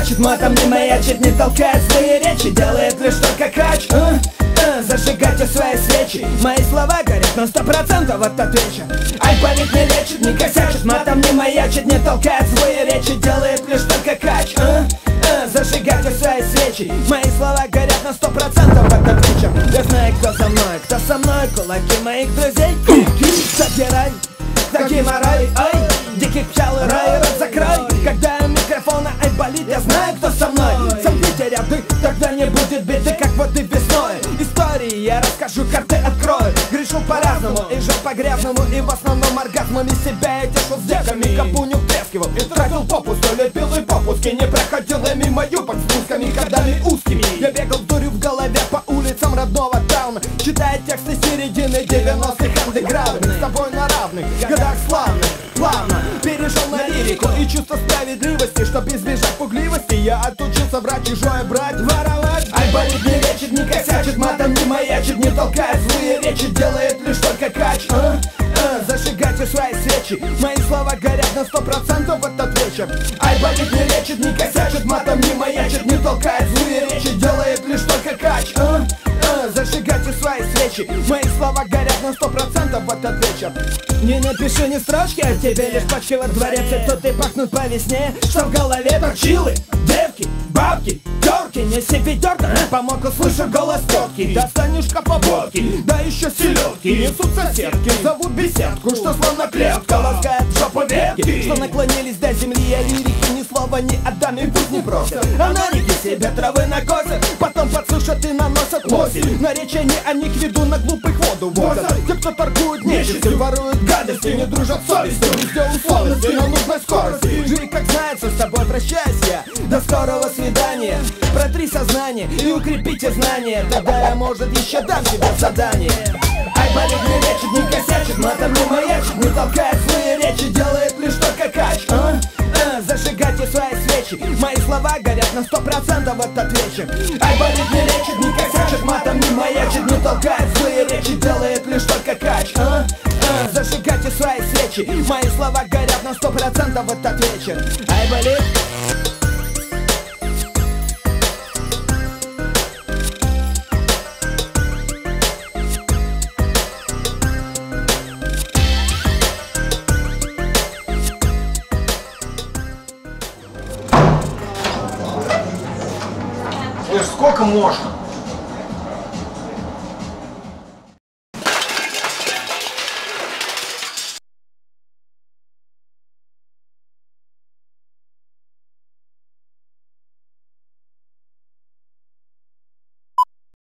косячит, матом не маячит, не толкает свои речи, делает лишь только кач. Зажигайте свои свечи, мои слова горят на 100%, вот отвечу. Айболит не лечит, не косячит, матом не маячит, не толкает свои речи, делает лишь только кач. Зажигайте свои свечи, мои слова горят на 100%, вот отвечу. Я знаю, кто со мной, кулаки моих друзей. Собирай, таким орай, ай, диких пчел и рай, рот закрой. Когда у микрофона айболит, я знаю, кто со мной. Сомкните ряды, тогда не будет беды, как вот и весной. Истории я расскажу, карты открою. Грешу по-разному и жил по-грязному, и в основном оргазмами себя я тешил с девками. Капуню втрескивал и тратил попусту, лепил и попуски. Не проходила мимо юбок с спусками, ходами узкими. Я бегал дурью в голове по улицам родного тауна, читая тексты середины 90-х андеграундных. С тобой на равных годах славных, плавно перешел на лирику и чувство справедливости. Чтоб избежать пугливости, я отучился врать, чужое брать, воровать. Айболит не лечит, не косячит, матом не маячит, не толкает злые речи, делает лишь только кач. Зажигайте свои свечи, мои слова горят на 100%, вот отвечу. Айболит не лечит, не косячит, матом не маячит, не толкает злые речи, делает лишь только кач. Зажигайте свои свечи, мои слова горят на 100%, вот отвечу. Не напиши ни строчки, а тебе лишь почти во дворе цветут и пахнут по весне. Что в голове торчилы, девки, бабки, терки, неси ведерко, помог, услышу голос тетки. Достанешь капободки, да еще селедки. Несут соседки, зовут беседку, что словно клетка ласкает в жопу ветки, что наклонились до земли, я лирики ни слова не отдам, и пусть не просят. Аналики себе травы накосят, потом подсушат и наносят лоси. Наречия не о них веду, на глупых воду возят. Те, кто торгует нечистью, воруют гадости, не дружат совестью, везде условности на нужной скорости. Живи как знается, с тобой прощаюсь я. До скорого свидания. Протри сознание и укрепите знания, тогда я, может, еще дам тебе задание. Айболит не лечит, не косячит, матом не маячит, не толкает злые речи, делает лишь только кач. Зажигайте свои свечи, мои слова горят на 100%, вот отвечу. Айболит не лечит, не косячит, матом не маячит, не толкает злые речи, делает лишь только кач. Зажигайте свои свечи, мои слова горят на 100%, вот отвечу. Айболит. Сколько можно?